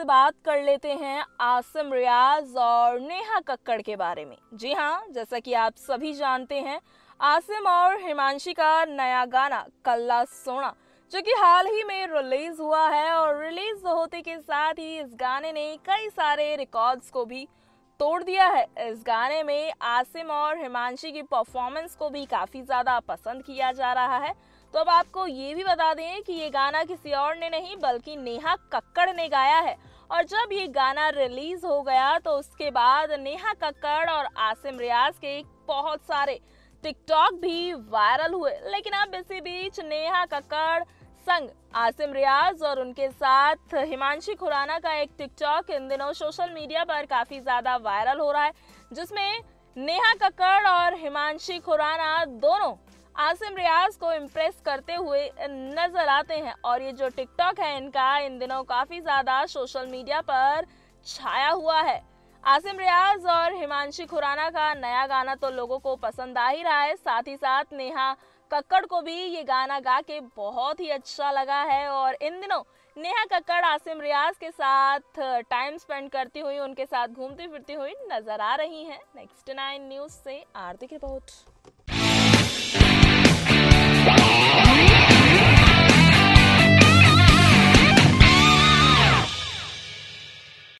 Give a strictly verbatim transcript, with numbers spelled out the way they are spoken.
बात कर लेते हैं आसिम रियाज और नेहा कक्कड़ के बारे में। जी हाँ, जैसा कि आप सभी जानते हैं, आसिम और हिमांशी का नया गाना कल्ला सोना जो कि हाल ही में रिलीज हुआ है और रिलीज होते के साथ ही इस गाने ने कई सारे रिकॉर्ड्स को भी तोड़ दिया है। इस गाने में आसिम और हिमांशी की परफॉर्मेंस को भी काफ़ी ज़्यादा पसंद किया जा रहा है। तो अब आपको ये भी बता दें कि ये गाना किसी और ने नहीं बल्कि नेहा कक्कड़ ने गाया है। और जब ये गाना रिलीज हो गया तो उसके बाद नेहा कक्कड़ और आसिम रियाज के बहुत सारे टिकटॉक भी वायरल हुए। लेकिन अब इसी बीच नेहा कक्कड़ संग आसिम रियाज और उनके साथ हिमांशी खुराना का एक टिकटॉक इन दिनों सोशल मीडिया पर काफी ज्यादा वायरल हो रहा है, जिसमें नेहा कक्कड़ और हिमांशी खुराना दोनों आसिम रियाज को इम्प्रेस करते हुए नजर आते हैं। और ये जो टिकटॉक है इनका इन दिनों काफी ज्यादा सोशल मीडिया पर छाया हुआ है। आसिम रियाज और हिमांशी खुराना का नया गाना तो लोगों को पसंद आ ही रहा है, साथ ही साथ नेहा कक्कड़ को भी ये गाना गा के बहुत ही अच्छा लगा है। और इन दिनों नेहा कक्कड़ आसिम रियाज के साथ टाइम स्पेंड करती हुई, उनके साथ घूमती फिरती हुई नजर आ रही हैं। नेक्स्ट नाइन न्यूज से आरती की रिपोर्ट।